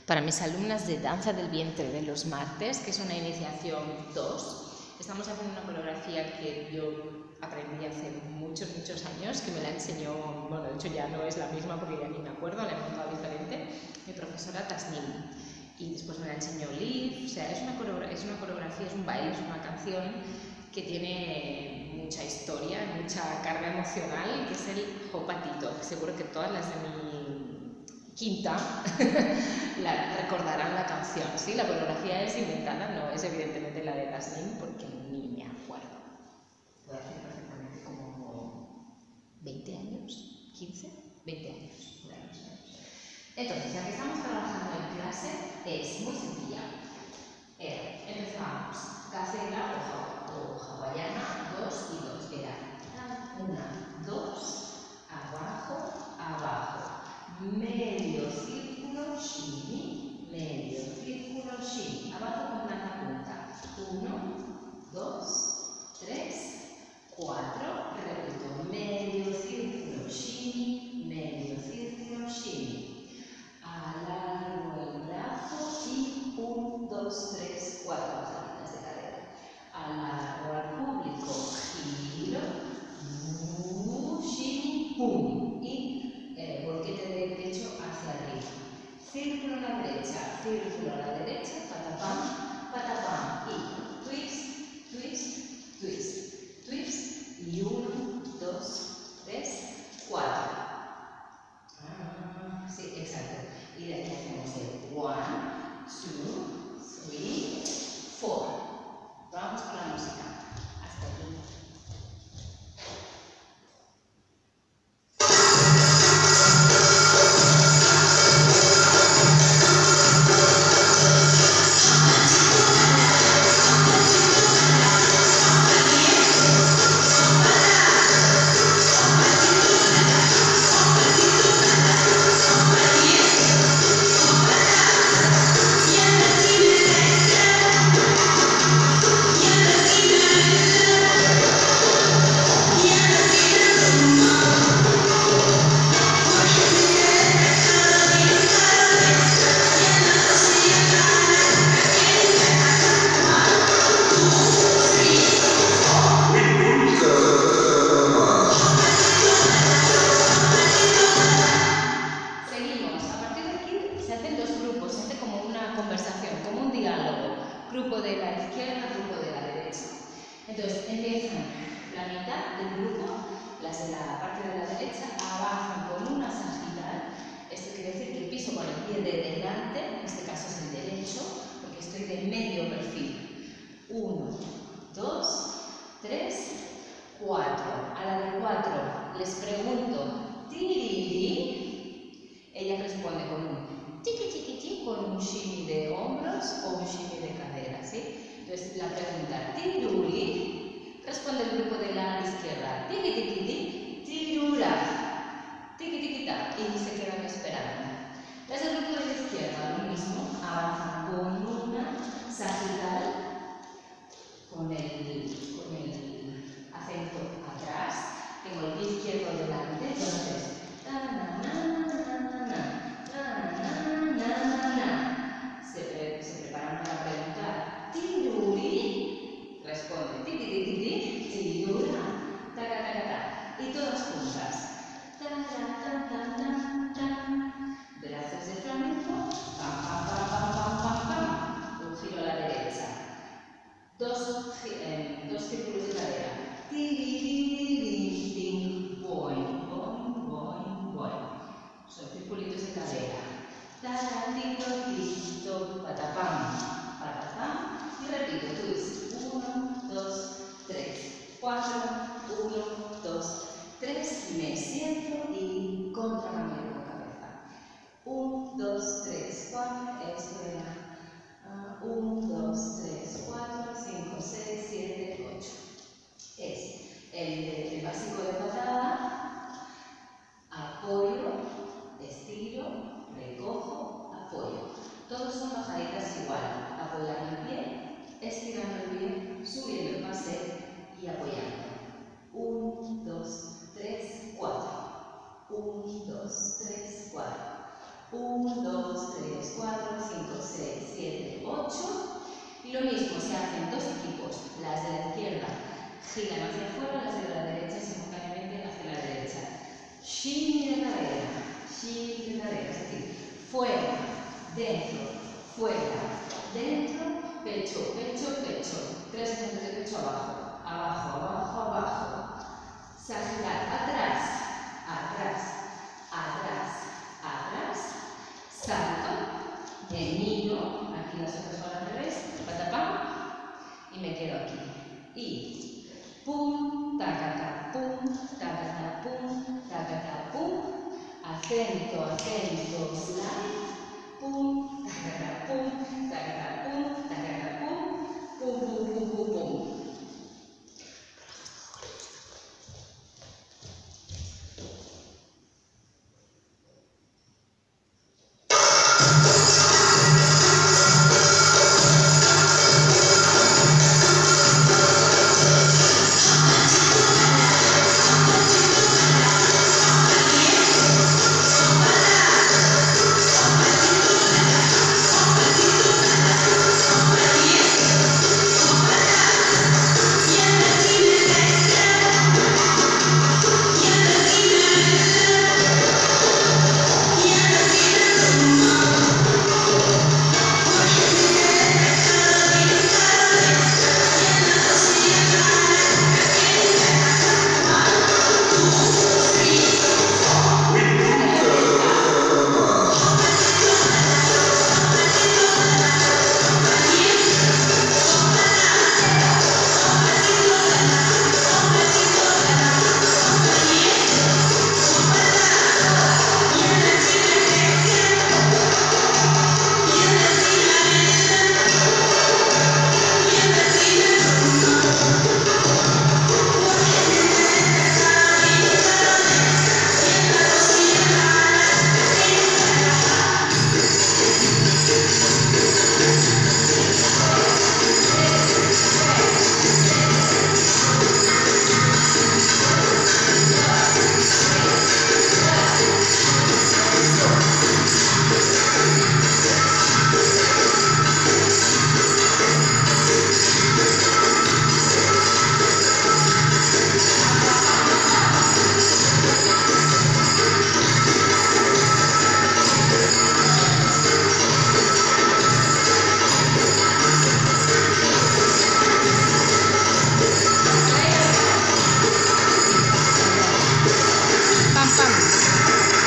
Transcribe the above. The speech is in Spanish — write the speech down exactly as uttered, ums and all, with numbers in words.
Para mis alumnas de danza del vientre de los martes, que es una iniciación dos, estamos haciendo una coreografía que yo aprendí hace muchos, muchos años, que me la enseñó, bueno, de hecho ya no es la misma porque ya ni me acuerdo, la he montado diferente, mi profesora Tasnim. Y después me la enseñó Liv. O sea, es una, coreografía, es una coreografía, es un baile, es una canción que tiene mucha historia, mucha carga emocional, que es el Jopatito. Seguro que todas las de mi quinta la, recordarán la canción. Sí, la coreografía es inventada, no es evidentemente la de Tasnim, porque ni me acuerdo. Voy a hacer perfectamente como veinte años, quince, veinte años. Entonces, ya que estamos trabajando en clase, es muy sencilla. Era, empezamos, casera o hawaiana, dos y dos. Era una, dos, abajo, abajo, medio círculo, shimmy, medio círculo, shimmy, abajo con planta punta. Uno, dos, tres, cuatro, repito, medio círculo, shimmy, medio círculo, shimmy. Alargo el brazo y un, dos, tres, cuatro salidas de cadera. Alargo al público, giro, mu, shimmy, pum. Y eh, volquete de derecho hacia arriba. Círculo a la derecha, círculo a la derecha, patapam, patapam. Y twist, twist, twist, twist. Y uno, dos, tres, cuatro. Ah, sí, exacto. Y de aquí hacemos el one, two, three, four. Vamos con la música. Hasta aquí. Grupo de la izquierda, grupo de la derecha. Entonces empiezan la mitad del grupo, las de la parte de la derecha, abajan con una sagital. Esto quiere decir que empiezo con el pie de delante, en este caso es el derecho, porque estoy de medio perfil. Uno, dos, tres, cuatro. A la de cuatro les pregunto, tiriri. Ella responde con un chiqui chiqui con un shimmy de hombros o un shimmy de cadera, ¿sí? Entonces la pregunta tiruri, responde el grupo de la izquierda, tiki tiki tiki, tirura, tiki tiki ta, y se quedan esperando. Las del grupo de la izquierda lo mismo, avanzan con una sagital, con el, con el acento atrás, tengo el pie izquierdo delante, entonces ta, na, na, na, na, na. Se, se preparan para preguntar tiruri, responde tiki tiki tiki, tirura, taca taca ta, y todas juntas. Ta, ta, ta, ta, ta, ta. Brazos de flamenco, pam pam pam pam pam pam pam, un giro a la derecha, dos, eh, dos círculos de cadera, tiri, boing, boing, boing, boing. Son circulitos de cadera. Taratito, tito, patapam, patapam. Y repito, twist. Uno, dos, tres, cuatro. Uno, dos, tres. Me siento y contracambio con cabeza. Uno, dos, tres, cuatro. Esto era. Uh, uno, dos, tres, cuatro, cinco, seis, siete, ocho. Es el, el básico de patada. Apoyo. Estiro, recojo, apoyo. Todos son bajaditas igual. Apoyando el pie, estirando el pie, subiendo el pase y apoyando. uno, dos, tres, cuatro. uno, dos, tres, cuatro. uno, dos, tres, cuatro, giran hacia afuera, las de la derecha simultáneamente hacia la derecha. Shin de cadera, shin de cadera, es decir, fuera, dentro, fuera, dentro, pecho, pecho, pecho. Tres centros de pecho abajo, abajo, abajo, abajo. Sagitar, atrás, atrás, atrás, atrás. Salto, me miro, aquí las otras van al revés, patapam, y me quedo aquí. Y pum, tacata, pum, tacata, pum, tacata, pum. Acento, acento, slide.